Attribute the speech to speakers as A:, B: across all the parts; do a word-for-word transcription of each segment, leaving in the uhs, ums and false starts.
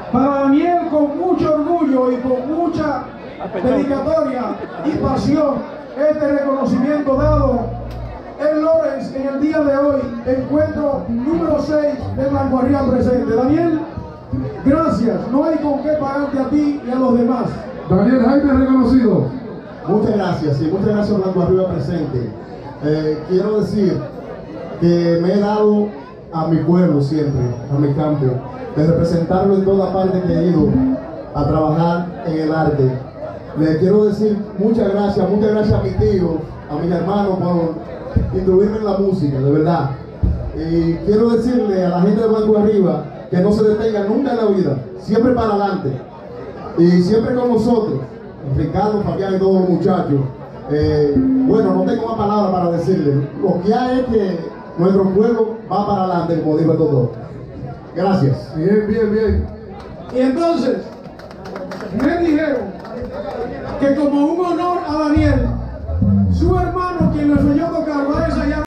A: Para Daniel, con mucho orgullo y con mucha dedicatoria y pasión, este reconocimiento dado en Lawrence en el día de hoy, encuentro número seis de Blanco Arriba presente. Daniel, gracias, no hay con qué pagarte a ti y a los demás.
B: Daniel Jaime reconocido.
C: Muchas gracias, y muchas gracias Blanco Arriba presente. Eh, quiero decir que me he dado a mi pueblo siempre, a mi campo, de representarlo en toda parte que he ido a trabajar en el arte. Le quiero decir muchas gracias, muchas gracias a mi tío, a mis hermanos por instruirme en la música, de verdad. Y quiero decirle a la gente de Blanco Arriba que no se detenga nunca en la vida, siempre para adelante. Y siempre con nosotros, Ricardo, Fabián y todos los muchachos. Eh, bueno, no tengo más palabras para decirle. Lo que hay es que nuestro pueblo va para adelante, como dijo el doctor. Gracias.
B: Bien, bien, bien.
A: Y entonces, me dijeron que como un honor a Daniel, su hermano, quien lo enseñó a tocar, va a ensayar.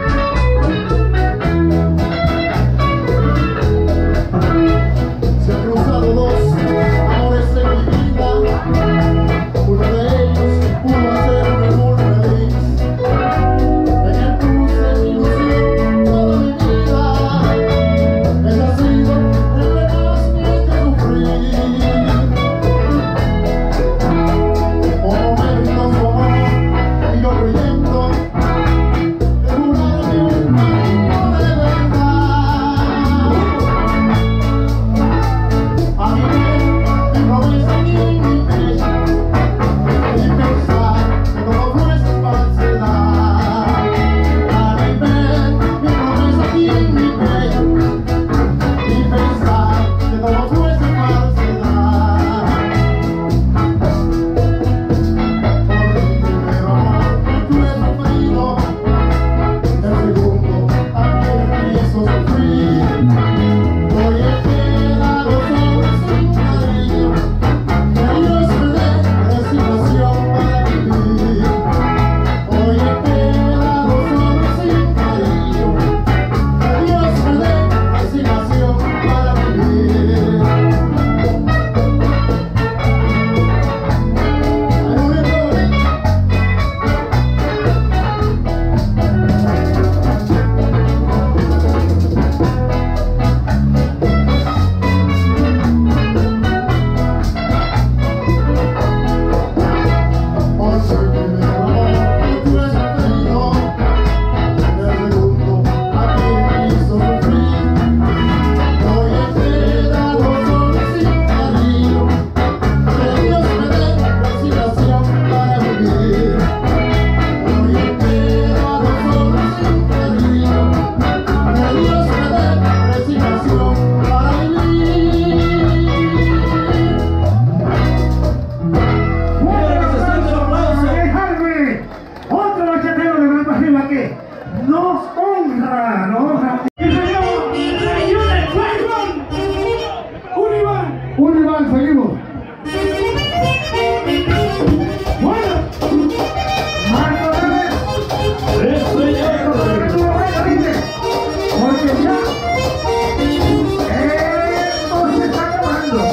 C: Se han cruzado dos amores en mi vida. Uno de ellos pudo hacerme muy feliz. En el cruce mi ilusión toda mi vida. Él ha sido el de más que sufrí. Por momentos su amor y yo creyendo que juraba un amor de verdad. A mi vez mi promesa y mi pecho y pensar que todo fuese falsedad. A mi vez mi promesa y mi pecho y pensar que todo fuese falsedad. Por mi primer amor yo he sufrido, el segundo también me hizo sufrir. Hoy he quedado solo sin cariño, que Dios me dé resignación para vivir. Hoy he quedado solo sin cariño, que Dios me dé resignación para vivir. Por ser primer amor yo he sufrido, el segundo también me hizo sufrir. Hoy he quedado solo sin cariño, que Dios me dé resignación para vivir. Hoy he quedado solo sin cariño, que Dios me dé resignación para vivir.
D: Daniel Jaime, otro bachatero de Blanco Arriba que nos honra, nos honra. Y se llama Señores Fuego.
A: Un Iván.
B: Un Iván, seguimos.
D: Bueno, Marco Reyes, porque ya esto se está acabando.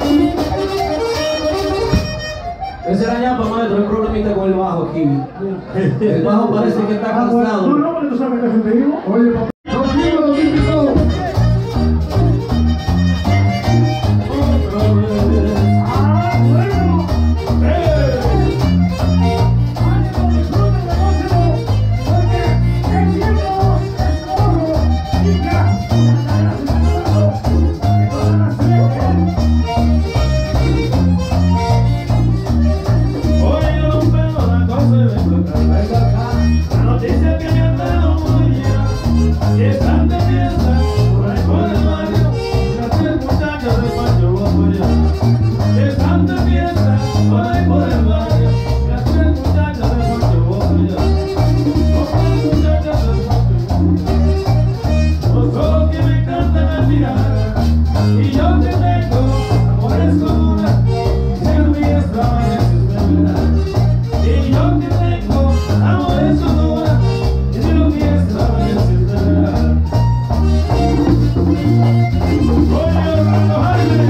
E: Ese era ñapa, maestro, hay problemita con el bajo aquí. El bajo parece que está
D: Ah, bueno,
E: cansado.
D: no, no, pero tú sabes que es un vivo.
B: Oye, papá. Los libros, los invitados.
D: Ah, bueno. Eh. Ánimo, disfruten de música, porque el tiempo es oro y ya.
F: Hoy yo no veo la cosa de la noticia que me han dado muy ya, que tanta piensa por ahí por el barrio, las tres muchachas del Pancho Guapoya. Que tanta piensa por ahí por el barrio, las tres muchachas del Pancho Guapoya. Las tres muchachas del Pancho Guapoya. Los ojos que me encantan al mirar, y yo que tengo amores con una, y ser mi extraña. Y yo que tengo amores con una, y si lo que extraña es verdad. Oye, Orlando Jaime.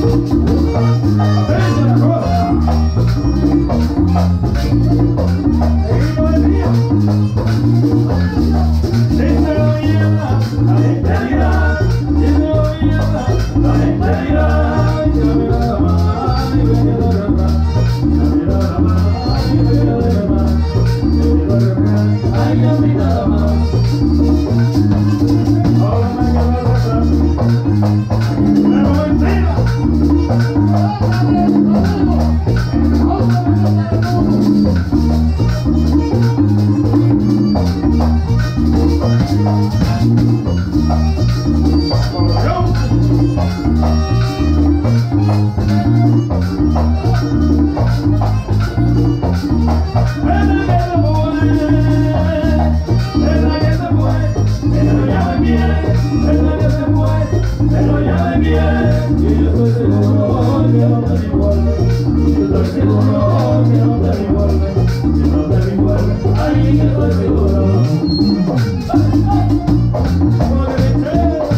F: Ay, que estoy seguro.